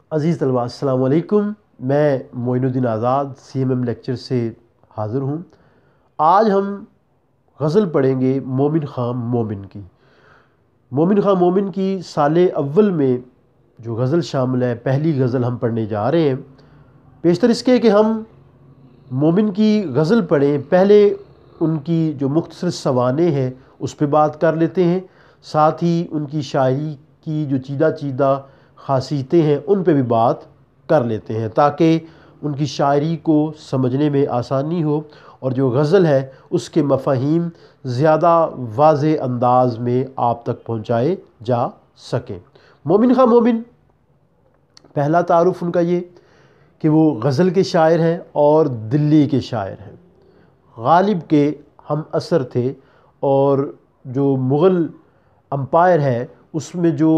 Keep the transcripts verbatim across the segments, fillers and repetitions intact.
عزیز طلباء السلام علیکم، میں Moin Uddin Azad C M M lecture سے حاضر ہوں۔ آج ہم غزل پڑھیں گے مومن خاں مومن کی۔ مومن خاں مومن کی سال اول میں جو غزل شامل ہے، پہلی غزل ہم پڑھنے جا رہے ہیں۔ بیشتر اس کے کہ ہم مومن کی غزل پڑھیں، پہلے ان کی جو مختصر سوانح ہیں اس پہ بات کر لیتے ہیں، ساتھ ہی ان کی شاعری کی جو چیدہ چیدہ خاصیتیں ہیں ان پہ بھی بات کر لیتے ہیں، تاکہ ان کی شاعری کو سمجھنے میں آسانی ہو اور جو غزل ہے اس کے مفاہیم زیادہ واضح انداز میں آپ تک پہنچائے جا سکیں۔ مومن خاں مومن، پہلا تعارف ان کا یہ کہ وہ غزل کے شاعر ہیں اور دلی کے شاعر ہیں۔ غالب کے ہم اثر تھے، اور جو مغل امپائر ہے اس میں جو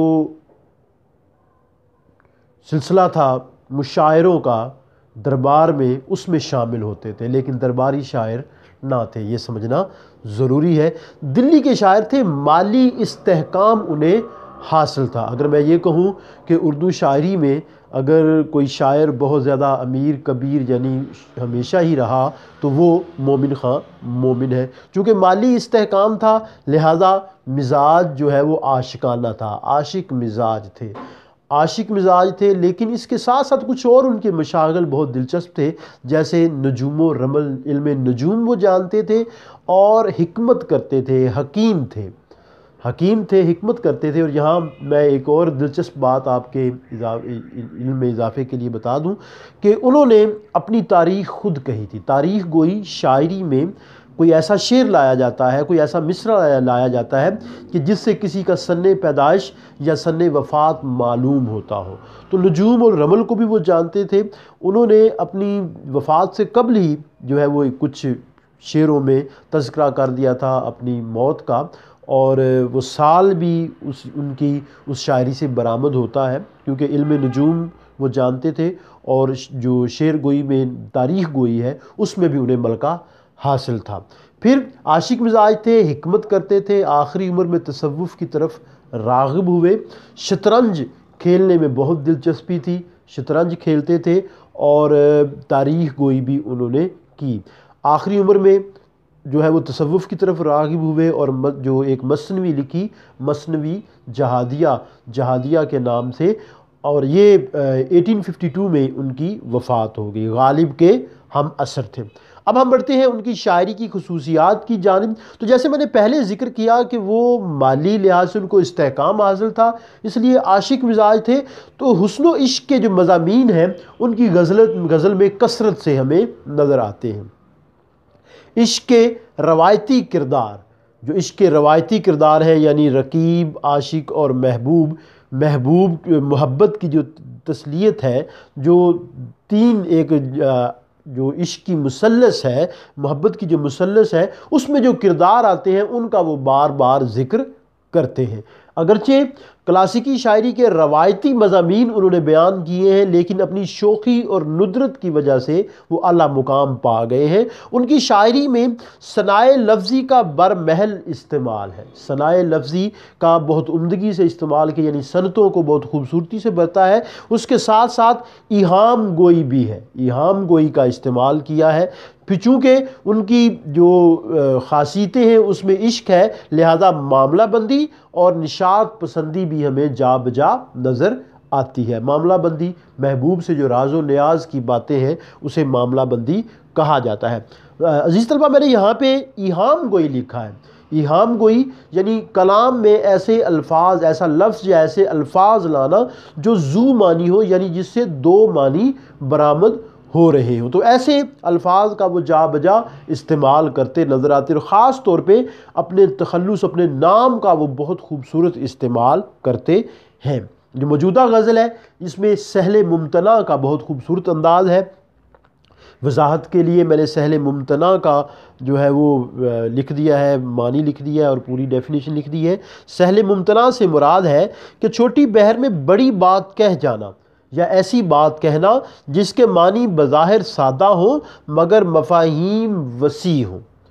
سلسلہ تھا مشاعروں کا دربار میں، اس میں شامل ہوتے تھے، لیکن درباری شاعر نہ تھے، یہ سمجھنا ضروری ہے۔ دلی کے شاعر تھے، مالی استحکام انہیں حاصل تھا۔ اگر میں یہ کہوں کہ اردو شاعری میں اگر کوئی شاعر بہت زیادہ امیر کبیر یعنی ہمیشہ ہی رہا تو وہ مومن خاں مومن ہے۔ چونکہ مالی استحکام تھا، لہذا مزاج جو ہے وہ عاشقانہ تھا، عاشق مزاج تھے عاشق مزاج تھے لیکن اس کے ساتھ ساتھ کچھ اور ان کے مشاغل بہت دلچسپ تھے، جیسے نجوم و رمل، علم نجوم وہ جانتے تھے، اور حکمت کرتے تھے، حکیم تھے حکیم تھے حکمت کرتے تھے۔ اور یہاں میں ایک اور دلچسپ بات آپ کے علم میں اضافے کے لیے بتا دوں کہ انہوں نے اپنی تاریخ خود کہی تھی۔ تاریخ گوئی شاعری میں کوئی ایسا شعر لایا جاتا ہے، کوئی ایسا مصرع لایا جاتا ہے کہ جس سے کسی کا سن پیدائش یا سن وفات معلوم ہوتا ہو، تو نجوم اور رمل کو بھی وہ جانتے تھے۔ انہوں نے اپنی وفات سے قبل ہی جو ہے وہ کچھ شعروں میں تذکرہ کر دیا تھا اپنی موت کا، اور وہ سال بھی اس ان کی اس شاعری سے برآمد ہوتا ہے، کیونکہ علم نجوم وہ جانتے تھے، اور جو شعر گوئی میں تاریخ گوئی ہے اس میں بھی انہیں ملکہ حاصل تھا۔ پھر عاشق مزاج تھے، حکمت کرتے تھے، آخری عمر میں تصوف کی طرف راغب ہوئے۔ شطرنج کھیلنے میں بہت دلچسپی تھی، شطرنج کھیلتے تھے، اور تاریخ گوئی بھی انہوں نے کی۔ آخری عمر میں جو ہے وہ تصوف کی طرف راغب ہوئے، اور جو ایک مثنوی لکھی، مثنوی جہادیہ جہادیہ کے نام سے، اور یہ ایٹین ففٹی ٹو میں ان کی وفات ہو گئی۔ غالب کے ہم اثر تھے۔ اب ہم بڑھتے ہیں ان کی شاعری کی خصوصیات کی جانب۔ تو جیسے میں نے پہلے ذکر کیا کہ وہ مالی لحاظ سے ان کو استحکام حاصل تھا، اس لیے عاشق مزاج تھے، تو حسن و عشق کے جو مضامین ہیں ان کی غزل غزل میں کثرت سے ہمیں نظر آتے ہیں۔ عشق کے روایتی کردار، جو عشق کے روایتی کردار ہیں، یعنی رقیب، عاشق اور محبوب محبوب محبت کی جو تسلیت ہے، جو تین ایک جو عشق کی مثلث ہے، محبت کی جو مثلث ہے، اس میں جو کردار آتے ہیں ان کا وہ بار بار ذکر کرتے ہیں۔ اگرچہ کلاسیکی شاعری کے روایتی مضامین انہوں نے بیان کیے ہیں، لیکن اپنی شوخی اور ندرت کی وجہ سے وہ اعلیٰ مقام پا گئے ہیں۔ ان کی شاعری میں ثنائے لفظی کا برمحل استعمال ہے، ثنائے لفظی کا بہت عمدگی سے استعمال کیا، یعنی صنعتوں کو بہت خوبصورتی سے برتا ہے۔ اس کے ساتھ ساتھ ایہام گوئی بھی ہے، ایہام گوئی کا استعمال کیا ہے۔ پھر چونکہ ان کی جو خاصیتیں ہیں اس میں عشق ہے، لہذا معاملہ بندی اور نشاط پسندی بھی ہمیں جا بجا نظر آتی ہے۔ معاملہ بندی، محبوب سے جو راز و نیاز کی باتیں ہیں اسے معاملہ بندی کہا جاتا ہے۔ عزیز طلبہ، میں نے یہاں پہ ایہام گوئی لکھا ہے۔ ایہام گوئی یعنی کلام میں ایسے الفاظ، ایسا لفظ یا ایسے الفاظ لانا جو ذو معنی ہو، یعنی جس سے دو معنی برآمد ہو رہے ہوں، تو ایسے الفاظ کا وہ جا بجا استعمال کرتے نظر آتے، اور خاص طور پہ اپنے تخلص، اپنے نام کا وہ بہت خوبصورت استعمال کرتے ہیں۔ جو موجودہ غزل ہے اس میں سہل ممتنع کا بہت خوبصورت انداز ہے۔ وضاحت کے لیے میں نے سہل ممتنع کا جو ہے وہ لکھ دیا ہے، معنی لکھ دیا ہے اور پوری ڈیفینیشن لکھ دی ہے۔ سہل ممتنع سے مراد ہے کہ چھوٹی بحر میں بڑی بات کہہ جانا، یا ایسی بات کہنا جس کے معنی بظاہر سادہ ہوں مگر مفاہیم وسیع ہوں۔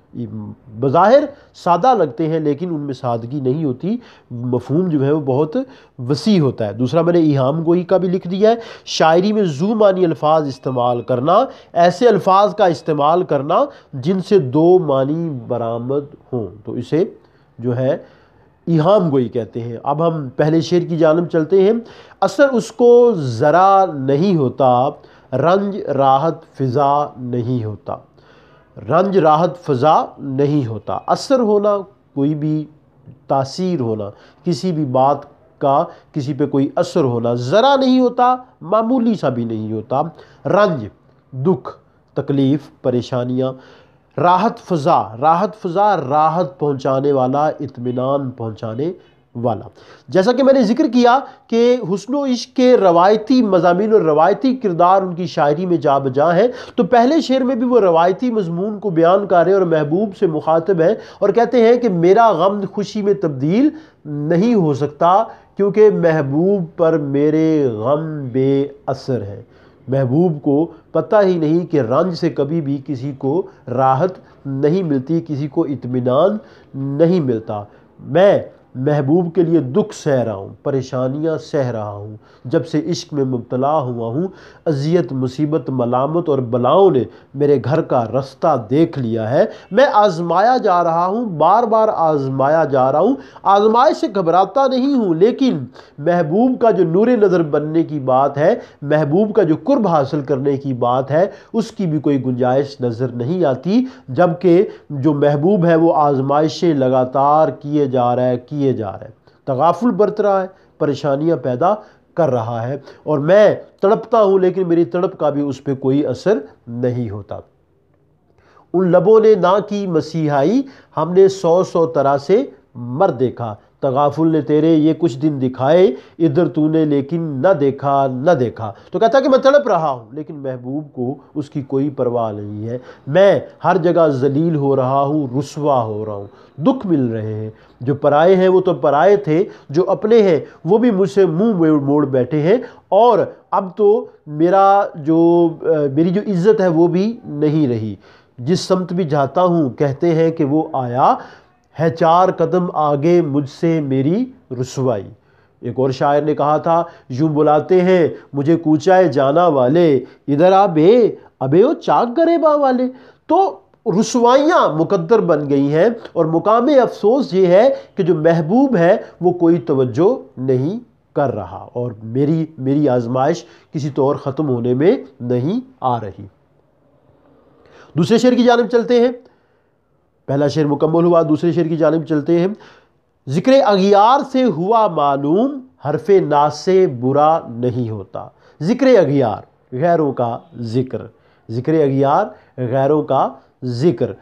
بظاہر سادہ لگتے ہیں لیکن ان میں سادگی نہیں ہوتی، مفہوم جو ہے وہ بہت وسیع ہوتا ہے۔ دوسرا میں نے ایہام گوئی کا بھی لکھ دیا ہے، شاعری میں ذو معنی الفاظ استعمال کرنا، ایسے الفاظ کا استعمال کرنا جن سے دو معنی برآمد ہوں، تو اسے جو ہے ایہام گوئی کہتے ہیں۔ اب ہم پہلے شعر کی جانب چلتے ہیں۔ اثر اس کو ذرا نہیں ہوتا، رنج راحت فضا نہیں ہوتا، رنج راحت فضا نہیں ہوتا۔ اثر ہونا، کوئی بھی تاثیر ہونا، کسی بھی بات کا کسی پہ کوئی اثر ہونا، ذرا نہیں ہوتا، معمولی سا بھی نہیں ہوتا۔ رنج، دکھ، تکلیف، پریشانیاں۔ راحت فضا، راحت فضا راحت پہنچانے والا، اطمینان پہنچانے والا۔ جیسا کہ میں نے ذکر کیا کہ حسن و عشق کے روایتی مضامین اور روایتی کردار ان کی شاعری میں جا بجا ہیں، تو پہلے شعر میں بھی وہ روایتی مضمون کو بیان کر رہے ہیں اور محبوب سے مخاطب ہیں اور کہتے ہیں کہ میرا غم خوشی میں تبدیل نہیں ہو سکتا کیونکہ محبوب پر میرے غم بے اثر ہے۔ محبوب کو پتہ ہی نہیں کہ رنج سے کبھی بھی کسی کو راحت نہیں ملتی، کسی کو اطمینان نہیں ملتا۔ میں محبوب کے لیے دکھ سہ رہا ہوں، پریشانیاں سہ رہا ہوں، جب سے عشق میں مبتلا ہوا ہوں۔ اذیت، مصیبت، ملامت اور بلاؤں نے میرے گھر کا رستہ دیکھ لیا ہے۔ میں آزمایا جا رہا ہوں، بار بار آزمایا جا رہا ہوں، آزمائش سے گھبراتا نہیں ہوں، لیکن محبوب کا جو نور نظر بننے کی بات ہے، محبوب کا جو قرب حاصل کرنے کی بات ہے، اس کی بھی کوئی گنجائش نظر نہیں آتی، جبکہ جو محبوب ہے وہ آزمائشیں لگاتار کیے جا رہا ہے کیے جا رہا ہے تغافل برت رہا ہے، پریشانیاں پیدا کر رہا ہے، اور میں تڑپتا ہوں لیکن میری تڑپ کا بھی اس پہ کوئی اثر نہیں ہوتا۔ ان لبوں نے نہ کی مسیحائی، ہم نے سو سو طرح سے مر دیکھا، تغافل نے تیرے یہ کچھ دن دکھائے، ادھر تو نے لیکن نہ دیکھا نہ دیکھا۔ تو کہتا ہے کہ میں تڑپ رہا ہوں لیکن محبوب کو اس کی کوئی پرواہ نہیں ہے، میں ہر جگہ ذلیل ہو رہا ہوں، رسوا ہو رہا ہوں، دکھ مل رہے ہیں، جو پرائے ہیں وہ تو پرائے تھے، جو اپنے ہیں وہ بھی مجھ سے منہ موڑ بیٹھے ہیں، اور اب تو میرا جو میری جو عزت ہے وہ بھی نہیں رہی، جس سمت بھی جاتا ہوں کہتے ہیں کہ وہ آیا ہے، چار قدم آگے مجھ سے میری رسوائی۔ ایک اور شاعر نے کہا تھا، یوں بلاتے ہیں مجھے کوچائے جانا والے، ادھر آ بے ابے او چاک گریباں والے۔ تو رسوائیاں مقدر بن گئی ہیں، اور مقام افسوس یہ ہے کہ جو محبوب ہے وہ کوئی توجہ نہیں کر رہا، اور میری میری آزمائش کسی طور ختم ہونے میں نہیں آ رہی۔ دوسرے شعر کی جانب چلتے ہیں، پہلا شعر مکمل ہوا، دوسرے شعر کی جانب چلتے ہیں۔ ذکر اغیار سے ہوا معلوم، حرف ناس سے برا نہیں ہوتا۔ ذکر اغیار، غیروں کا ذکر، ذکر اغیار غیروں کا ذکر،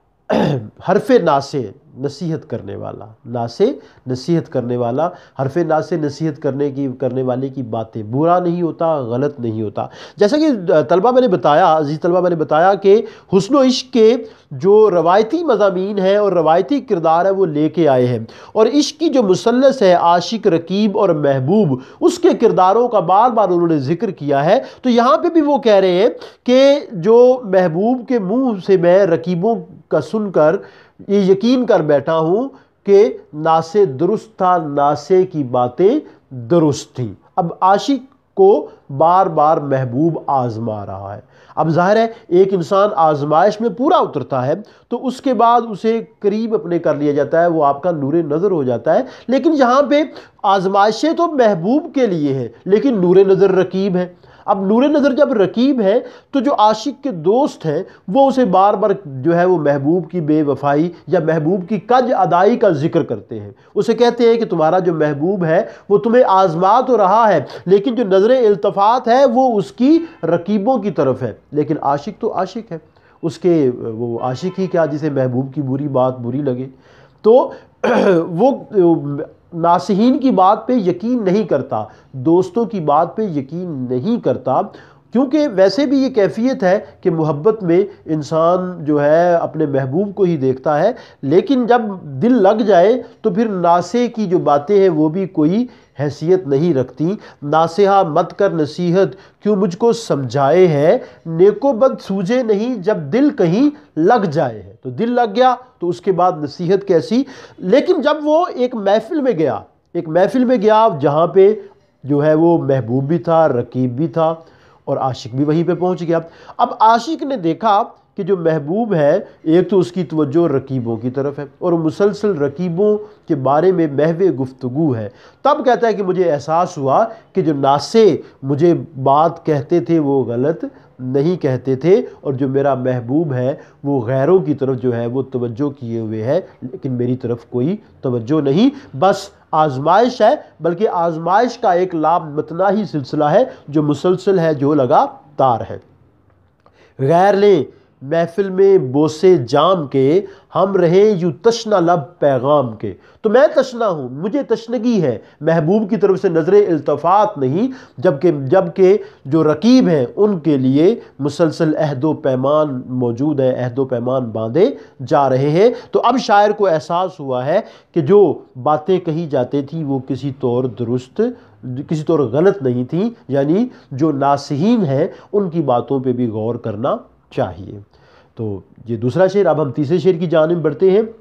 حرف ناسے نصیحت کرنے والا، ناسے نصیحت کرنے والا، حرف ناسے نصیحت کرنے کی کرنے والے کی باتیں، برا نہیں ہوتا، غلط نہیں ہوتا۔ جیسا کہ طلبہ میں نے بتایا، عزیز طلبہ میں نے بتایا کہ حسن و عشق کے جو روایتی مضامین ہیں اور روایتی کردار ہے وہ لے کے آئے ہیں، اور عشق کی جو مثلث ہے، عاشق، رقیب اور محبوب، اس کے کرداروں کا بار بار انہوں نے ذکر کیا ہے۔ تو یہاں پہ بھی وہ کہہ رہے ہیں کہ جو محبوب کے منہ سے میں رقیبوں کا سن کر یہ یقین کر بیٹھا ہوں کہ ناسے درست تھا، ناسے کی باتیں درست تھیں۔ اب عاشق کو بار بار محبوب آزما رہا ہے۔ اب ظاہر ہے ایک انسان آزمائش میں پورا اترتا ہے تو اس کے بعد اسے قریب اپنے کر لیا جاتا ہے، وہ آپ کا نور نظر ہو جاتا ہے، لیکن یہاں پہ آزمائشیں تو محبوب کے لیے ہیں لیکن نور نظر رقیب ہے۔ اب نور نظر جب رقیب ہے تو جو عاشق کے دوست ہیں وہ اسے بار بار جو ہے وہ محبوب کی بے وفائی یا محبوب کی کج ادائی کا ذکر کرتے ہیں، اسے کہتے ہیں کہ تمہارا جو محبوب ہے وہ تمہیں آزما تو رہا ہے لیکن جو نظر التفات ہے وہ اس کی رقیبوں کی طرف ہے، لیکن عاشق تو عاشق ہے، اس کے وہ عاشق ہی کیا جسے محبوب کی بری بات بری لگے، تو وہ ناصحین کی بات پہ یقین نہیں کرتا، دوستوں کی بات پہ یقین نہیں کرتا، کیونکہ ویسے بھی یہ کیفیت ہے کہ محبت میں انسان جو ہے اپنے محبوب کو ہی دیکھتا ہے، لیکن جب دل لگ جائے تو پھر ناصح کی جو باتیں ہیں وہ بھی کوئی حیثیت نہیں رکھتی۔ ناصحہ مت کر نصیحت کیوں مجھ کو سمجھائے ہے، نیک و بد سوجے نہیں جب دل کہیں لگ جائے ہے۔ تو دل لگ گیا تو اس کے بعد نصیحت کیسی؟ لیکن جب وہ ایک محفل میں گیا، ایک محفل میں گیا جہاں پہ جو ہے وہ محبوب بھی تھا، رقیب بھی تھا، اور عاشق بھی وہیں پہ پہنچ گیا۔ اب عاشق نے دیکھا کہ جو محبوب ہے ایک تو اس کی توجہ رقیبوں کی طرف ہے اور مسلسل رقیبوں کے بارے میں محو گفتگو ہے، تب کہتا ہے کہ مجھے احساس ہوا کہ جو ناصح مجھے بات کہتے تھے وہ غلط نہیں کہتے تھے، اور جو میرا محبوب ہے وہ غیروں کی طرف جو ہے وہ توجہ کیے ہوئے ہے، لیکن میری طرف کوئی توجہ نہیں۔ بس آزمائش ہے، بلکہ آزمائش کا ایک لامتناہی سلسلہ ہے جو مسلسل ہے، جو لگاتار ہے۔ غیر لیں محفل میں بوسے جام کے، ہم رہیں یوں تشنہ لب پیغام کے۔ تو میں تشنہ ہوں، مجھے تشنگی ہے، محبوب کی طرف سے نظر التفات نہیں، جبکہ جبکہ جو رقیب ہیں ان کے لیے مسلسل عہد و پیمان موجود ہے، عہد و پیمان باندھے جا رہے ہیں۔ تو اب شاعر کو احساس ہوا ہے کہ جو باتیں کہی جاتی تھیں وہ کسی طور درست، کسی طور غلط نہیں تھیں، یعنی جو ناصحین ہیں ان کی باتوں پہ بھی غور کرنا چاہیے۔ تو یہ دوسرا شعر۔ اب ہم تیسرے شعر کی جانب بڑھتے ہیں۔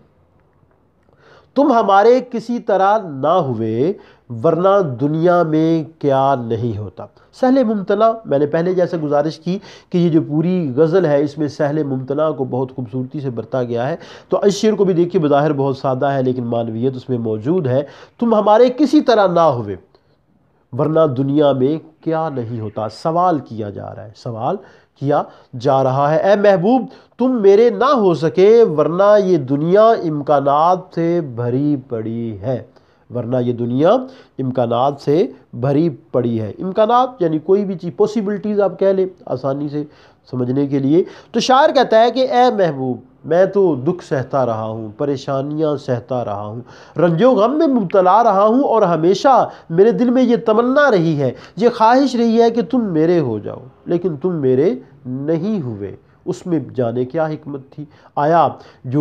تم ہمارے کسی طرح نہ ہوئے ورنہ دنیا میں کیا نہیں ہوتا۔ سہل ممتنع، میں نے پہلے جیسے گزارش کی کہ یہ جو پوری غزل ہے اس میں سہل ممتنع کو بہت خوبصورتی سے برتا گیا ہے۔ تو اس شعر کو بھی دیکھیے، بظاہر بہت سادہ ہے لیکن معنویت اس میں موجود ہے۔ تم ہمارے کسی طرح نہ ہوئے ورنہ دنیا میں کیا نہیں ہوتا۔ سوال کیا جا رہا ہے، سوال کیا جا رہا ہے، اے محبوب تم میرے نہ ہو سکے ورنہ یہ دنیا امکانات سے بھری پڑی ہے، ورنہ یہ دنیا امکانات سے بھری پڑی ہے۔ امکانات یعنی کوئی بھی چیز، پوسیبلٹیز آپ کہہ لیں آسانی سے سمجھنے کے لیے۔ تو شاعر کہتا ہے کہ اے محبوب میں تو دکھ سہتا رہا ہوں، پریشانیاں سہتا رہا ہوں، رنج و غم میں مبتلا رہا ہوں، اور ہمیشہ میرے دل میں یہ تمنا رہی ہے، یہ خواہش رہی ہے کہ تم میرے ہو جاؤ، لیکن تم میرے نہیں ہوئے۔ اس میں جانے کیا حکمت تھی؟ آیا جو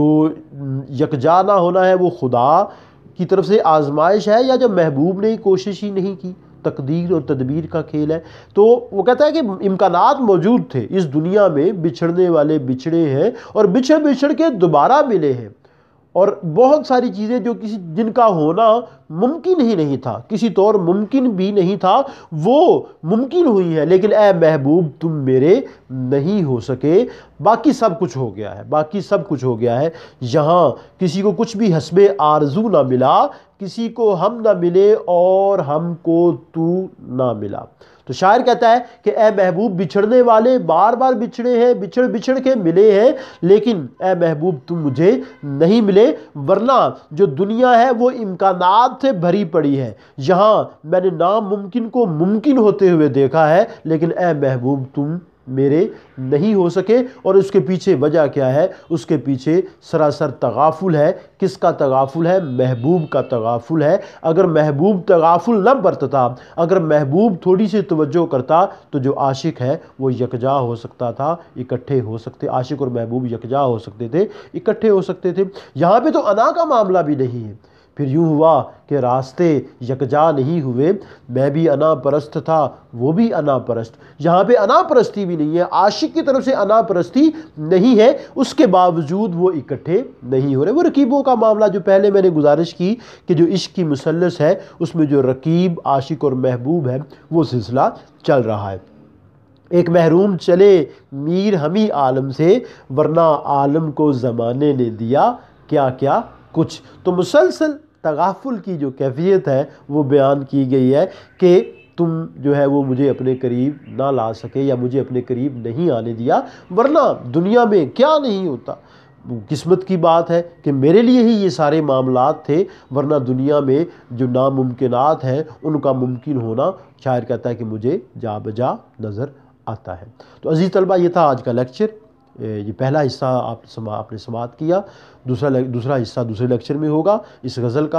یکجا نہ ہونا ہے وہ خدا کی طرف سے آزمائش ہے، یا جو محبوب نے کوشش ہی نہیں کی؟ تقدیر اور تدبیر کا کھیل ہے۔ تو وہ کہتا ہے کہ امکانات موجود تھے، اس دنیا میں بچھڑنے والے بچھڑے ہیں اور بچھڑ بچھڑ کے دوبارہ ملے ہیں، اور بہت ساری چیزیں جو کسی جن کا ہونا ممکن ہی نہیں تھا، کسی طور ممکن بھی نہیں تھا، وہ ممکن ہوئی ہیں، لیکن اے محبوب تم میرے نہیں ہو سکے۔ باقی سب کچھ ہو گیا ہے، باقی سب کچھ ہو گیا ہے۔ یہاں کسی کو کچھ بھی حسب آرزو نہ ملا، کسی کو ہم نہ ملے اور ہم کو تو نہ ملا۔ تو شاعر کہتا ہے کہ اے محبوب بچھڑنے والے بار بار بچھڑے ہیں، بچھڑ بچھڑ کے ملے ہیں، لیکن اے محبوب تم مجھے نہیں ملے، ورنہ جو دنیا ہے وہ امکانات سے بھری پڑی ہے۔ یہاں میں نے ناممکن کو ممکن ہوتے ہوئے دیکھا ہے، لیکن اے محبوب تم میرے نہیں ہو سکے۔ اور اس کے پیچھے وجہ کیا ہے؟ اس کے پیچھے سراسر تغافل ہے۔ کس کا تغافل ہے؟ محبوب کا تغافل ہے۔ اگر محبوب تغافل نہ برتتا، اگر محبوب تھوڑی سی توجہ کرتا تو جو عاشق ہے وہ یکجا ہو سکتا تھا، اکٹھے ہو سکتے، عاشق اور محبوب یکجا ہو سکتے تھے، اکٹھے ہو سکتے تھے۔ یہاں پہ تو انا کا معاملہ بھی نہیں ہے۔ پھر یوں ہوا کہ راستے یکجا نہیں ہوئے، میں بھی انا پرست تھا، وہ بھی انا پرست۔ یہاں پہ انا پرستی بھی نہیں ہے، عاشق کی طرف سے انا پرستی نہیں ہے، اس کے باوجود وہ اکٹھے نہیں ہو رہے۔ وہ رقیبوں کا معاملہ جو پہلے میں نے گزارش کی کہ جو عشق کی مثلث ہے اس میں جو رقیب، عاشق اور محبوب ہے وہ سلسلہ چل رہا ہے۔ ایک محروم چلے میر ہمیں عالم سے، ورنہ عالم کو زمانے نے دیا کیا کیا کچھ۔ تو مسلسل تغافل کی جو کیفیت ہے وہ بیان کی گئی ہے کہ تم جو ہے وہ مجھے اپنے قریب نہ لا سکے یا مجھے اپنے قریب نہیں آنے دیا، ورنہ دنیا میں کیا نہیں ہوتا۔ قسمت کی بات ہے کہ میرے لیے ہی یہ سارے معاملات تھے، ورنہ دنیا میں جو ناممکنات ہیں ان کا ممکن ہونا شاعر کہتا ہے کہ مجھے جا بجا نظر آتا ہے۔ تو عزیز طلبہ یہ تھا آج کا لیکچر۔ یہ پہلا حصہ آپ آپ نے سماعت کیا، دوسرا دوسرا حصہ دوسرے لیکچر میں ہوگا اس غزل کا۔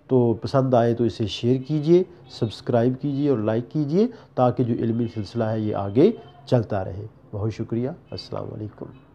تو پسند آئے تو اسے شیئر کیجئے، سبسکرائب کیجئے اور لائک کیجئے، تاکہ جو علمی سلسلہ ہے یہ آگے چلتا رہے۔ بہت شکریہ، السلام علیکم۔